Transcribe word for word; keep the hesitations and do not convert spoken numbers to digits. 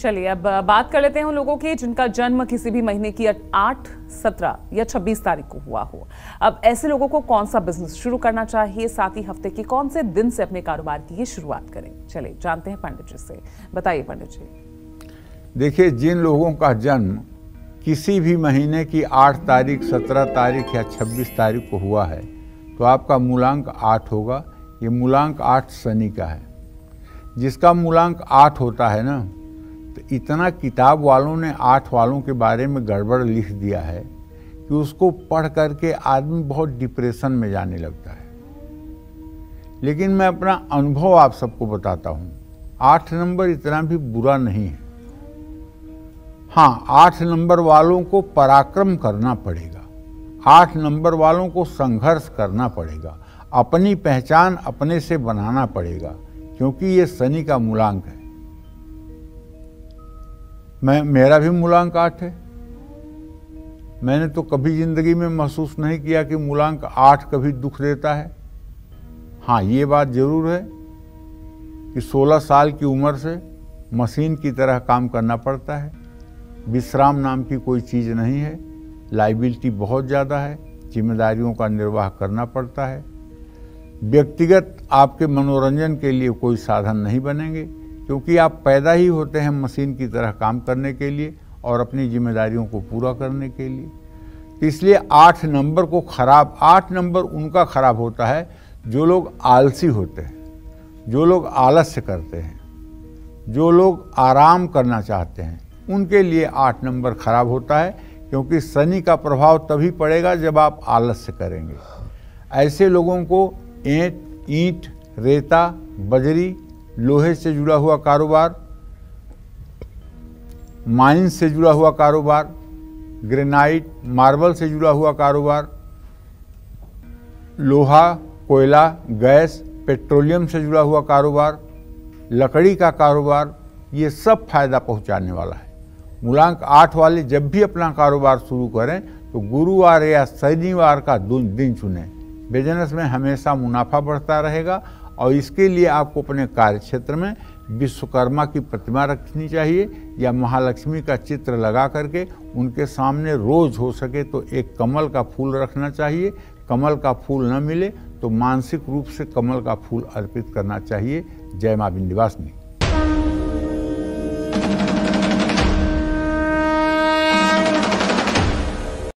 चलिए अब बात कर लेते हैं उन लोगों की जिनका जन्म किसी भी महीने की आठ, सत्रह या छब्बीस तारीख को हुआ हो। अब ऐसे लोगों को कौन सा बिजनेस शुरू करना चाहिए, साथ ही हफ्ते के कौन से दिन से अपने कारोबार की ये शुरुआत करें, चलिए जानते हैं पंडित जी से। बताइए पंडित जी। देखिए, जिन लोगों का जन्म किसी भी महीने की आठ तारीख, सत्रह तारीख या छब्बीस तारीख को हुआ है तो आपका मूलांक आठ होगा। ये मूलांक आठ शनि का है। जिसका मूलांक आठ होता है ना, तो इतना किताब वालों ने आठ वालों के बारे में गड़बड़ लिख दिया है कि उसको पढ़ करके आदमी बहुत डिप्रेशन में जाने लगता है। लेकिन मैं अपना अनुभव आप सबको बताता हूँ, आठ नंबर इतना भी बुरा नहीं है। हाँ, आठ नंबर वालों को पराक्रम करना पड़ेगा, आठ नंबर वालों को संघर्ष करना पड़ेगा, अपनी पहचान अपने से बनाना पड़ेगा, क्योंकि ये शनि का मूलांक है। मैं मेरा भी मूलांक आठ है। मैंने तो कभी जिंदगी में महसूस नहीं किया कि मूलांक आठ कभी दुख देता है। हाँ, ये बात जरूर है कि सोलह साल की उम्र से मशीन की तरह काम करना पड़ता है। विश्राम नाम की कोई चीज़ नहीं है। लाइबिलिटी बहुत ज़्यादा है, जिम्मेदारियों का निर्वाह करना पड़ता है। व्यक्तिगत आपके मनोरंजन के लिए कोई साधन नहीं बनेंगे, क्योंकि आप पैदा ही होते हैं मशीन की तरह काम करने के लिए और अपनी जिम्मेदारियों को पूरा करने के लिए। तो इसलिए आठ नंबर को खराब, आठ नंबर उनका खराब होता है जो लोग आलसी होते हैं, जो लोग आलस्य करते हैं, जो लोग आराम करना चाहते हैं, उनके लिए आठ नंबर खराब होता है, क्योंकि शनि का प्रभाव तभी पड़ेगा जब आप आलस्य करेंगे। ऐसे लोगों को ईंट, ईंट, रेता, बजरी, लोहे से जुड़ा हुआ कारोबार, माइन से जुड़ा हुआ कारोबार, ग्रेनाइट, मार्बल से जुड़ा हुआ कारोबार, लोहा, कोयला, गैस, पेट्रोलियम से जुड़ा हुआ कारोबार, लकड़ी का कारोबार, ये सब फायदा पहुंचाने वाला है। मूलांक आठ वाले जब भी अपना कारोबार शुरू करें तो गुरुवार या शनिवार का दिन चुनें। बिजनेस में हमेशा मुनाफा बढ़ता रहेगा और इसके लिए आपको अपने कार्य क्षेत्र में विश्वकर्मा की प्रतिमा रखनी चाहिए या महालक्ष्मी का चित्र लगा करके उनके सामने रोज हो सके तो एक कमल का फूल रखना चाहिए। कमल का फूल न मिले तो मानसिक रूप से कमल का फूल अर्पित करना चाहिए। जय मां विंध्यवासिनी।